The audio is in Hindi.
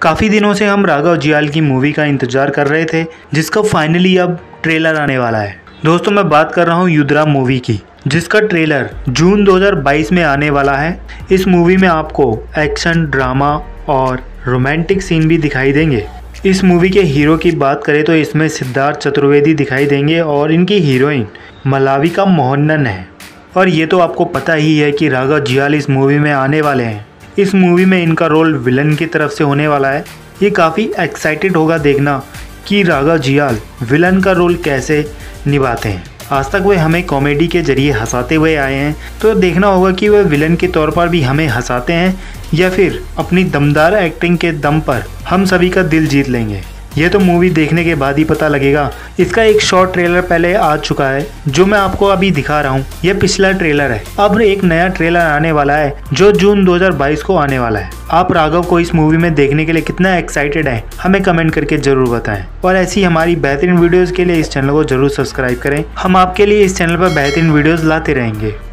काफ़ी दिनों से हम राघव जुयाल की मूवी का इंतज़ार कर रहे थे, जिसका फाइनली अब ट्रेलर आने वाला है। दोस्तों, मैं बात कर रहा हूँ युद्धराम मूवी की, जिसका ट्रेलर जून 2022 में आने वाला है। इस मूवी में आपको एक्शन, ड्रामा और रोमांटिक सीन भी दिखाई देंगे। इस मूवी के हीरो की बात करें तो इसमें सिद्धार्थ चतुर्वेदी दिखाई देंगे और इनकी हीरोइन मालविका मोहनन है। और ये तो आपको पता ही है कि राघव जुयाल इस मूवी में आने वाले हैं। इस मूवी में इनका रोल विलन की तरफ से होने वाला है। ये काफ़ी एक्साइटेड होगा देखना कि राघव जुयाल विलन का रोल कैसे निभाते हैं। आज तक वे हमें कॉमेडी के जरिए हंसाते हुए आए हैं, तो देखना होगा कि वे विलन के तौर पर भी हमें हंसाते हैं या फिर अपनी दमदार एक्टिंग के दम पर हम सभी का दिल जीत लेंगे। ये तो मूवी देखने के बाद ही पता लगेगा। इसका एक शॉर्ट ट्रेलर पहले आ चुका है, जो मैं आपको अभी दिखा रहा हूँ। यह पिछला ट्रेलर है। अब एक नया ट्रेलर आने वाला है जो जून 2022 को आने वाला है। आप राघव को इस मूवी में देखने के लिए कितना एक्साइटेड हैं, हमें कमेंट करके जरूर बताएं। और ऐसी हमारी बेहतरीन वीडियोस के लिए इस चैनल को जरूर सब्सक्राइब करें। हम आपके लिए इस चैनल पर बेहतरीन वीडियोस लाते रहेंगे।